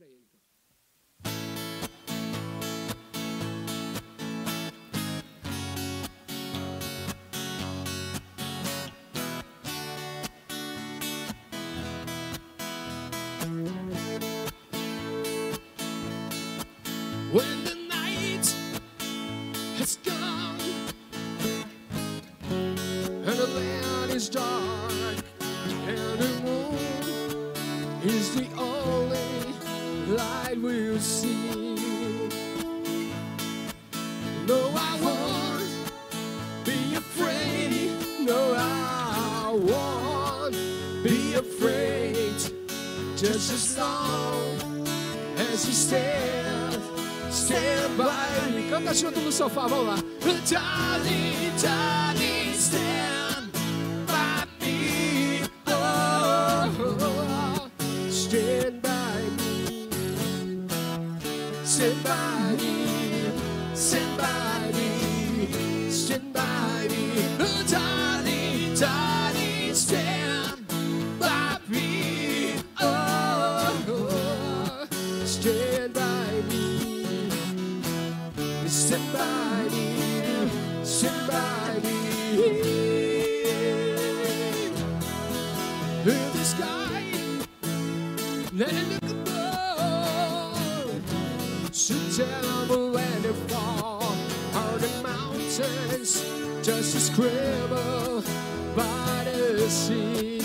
ele. Então. When the night has gone and the land is dark and the moon is the only light we'll see. No, I won't be afraid. No, I won't be afraid. Just as long as you stand by me. Canta junto no sofá, vamos lá. Darling, darling, stand by me. Oh, stand by me. Stand by me. Stand by me. Stand by me. Darling, darling, stand by me. Oh, stand by me. Stand by me, stand by me. In the sky, let it look above. So terrible when it fall on the mountains, just a scribble by the sea.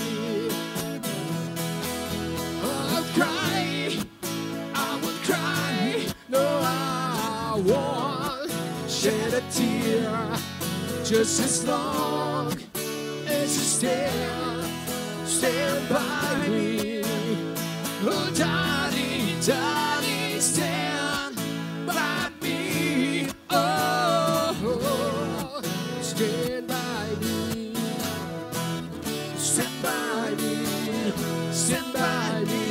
I'll cry, I will cry, no, I won't shed a tear. Just as long as you stand by me. Oh, darling, darling, stand by me. Oh, stand by me. Stand by me. Stand by me.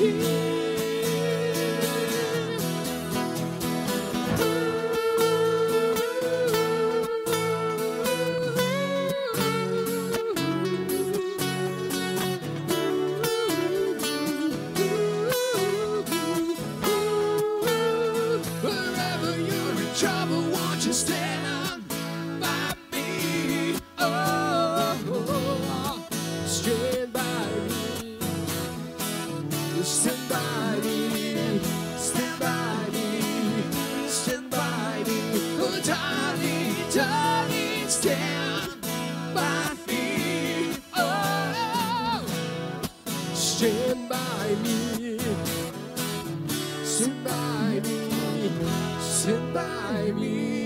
Trouble, won't you stand by me? Oh, stand by me. Stand by me. Stand by me. Stand by me. Oh, darling, darling, stand by me. Oh, stand by me. Stand by me. Stand by me.